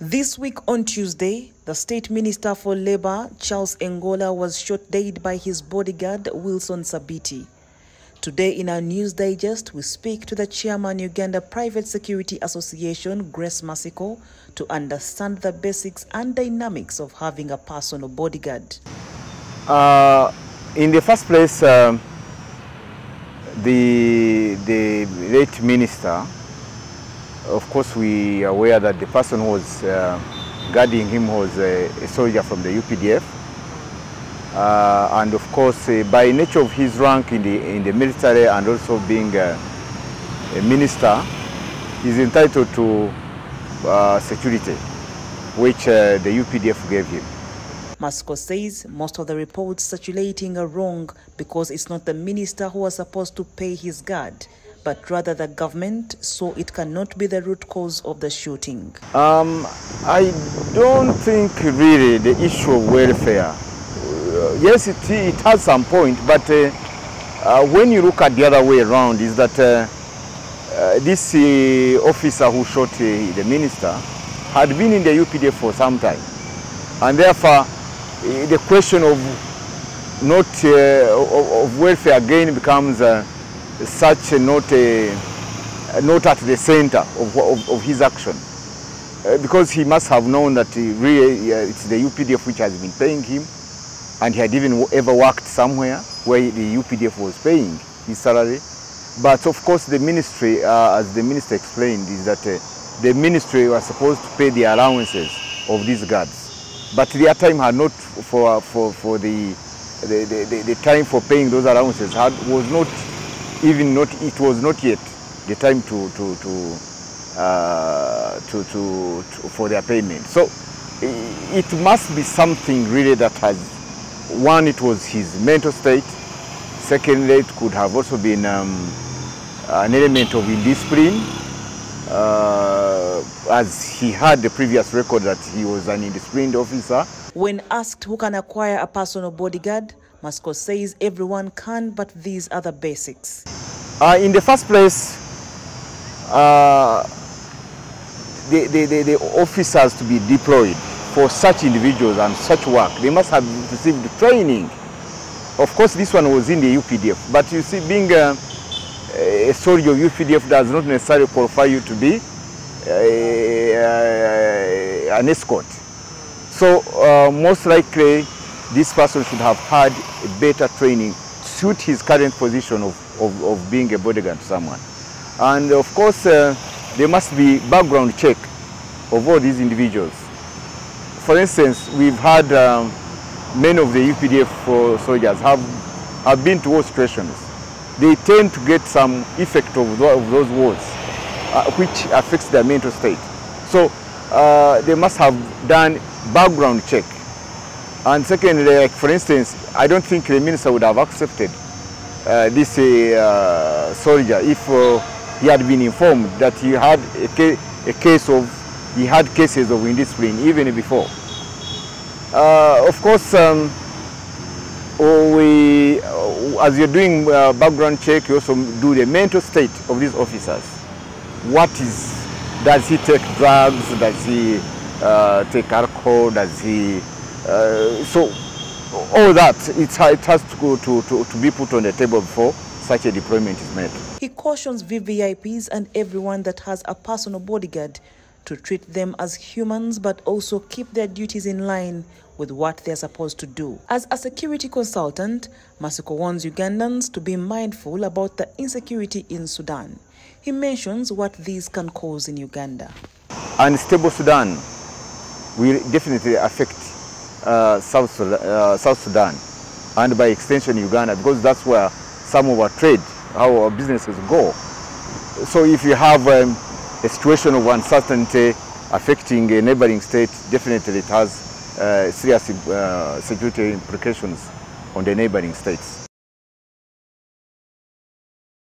This week on Tuesday, the State Minister for Labour, Charles Engola, was shot dead by his bodyguard, Wilson Sabiti. Today in our News Digest, we speak to the Chairman, Uganda Private Security Association, Grace Masiko, to understand the basics and dynamics of having a personal bodyguard. In the first place, the late minister, of course, we are aware that the person who was guarding him was a soldier from the UPDF. And of course, by nature of his rank in the military and also being a minister, he's entitled to security, which the UPDF gave him. Masiko says most of the reports circulating are wrong because it's not the minister who was supposed to pay his guard, but rather the government, so it cannot be the root cause of the shooting. I don't think really the issue of welfare. Yes, it has some point, but when you look at the other way around, is that this officer who shot the minister had been in the UPDF for some time, and therefore the question of of welfare again becomes such not at the center of his action, because he must have known that really it's the UPDF which has been paying him, and he had even ever worked somewhere where the UPDF was paying his salary. But of course the ministry, as the minister explained, is that the ministry was supposed to pay the allowances of these guards, but their time had not for the time for paying those allowances was not yet the time for their payment. So it must be something really that has, one, it was his mental state. Secondly, it could have also been an element of indiscipline, as he had the previous record that he was an indisciplined officer. When asked who can acquire a personal bodyguard, Masiko says everyone can, but these are the basics. In the first place, the officers to be deployed for such individuals and such work, they must have received training. Of course, this one was in the UPDF, but you see, being a soldier of UPDF does not necessarily qualify you to be an escort. So most likely, this person should have had a better training to suit his current position of being a bodyguard to someone. And of course, there must be background check of all these individuals. For instance, we've had many of the UPDF soldiers have been to war situations. They tend to get some effect of those wars, which affects their mental state. So they must have done background check. And secondly, like for instance, I don't think the minister would have accepted this soldier if he had been informed that he had he had cases of indiscipline even before. Of course, as you're doing background check, you also do the mental state of these officers. Does he take drugs? Does he take alcohol? Does he? So all that, it has to be put on the table before such a deployment is made. He cautions VVIPs and everyone that has a personal bodyguard to treat them as humans, but also keep their duties in line with what they're supposed to do. As a security consultant, Masiko warns Ugandans to be mindful about the insecurity in Sudan. He mentions what these can cause in Uganda. Unstable Sudan will definitely affect South Sudan, and by extension Uganda, because that's where some of our trade, our businesses go. So if you have a situation of uncertainty affecting a neighboring state, definitely it has serious security implications on the neighboring states.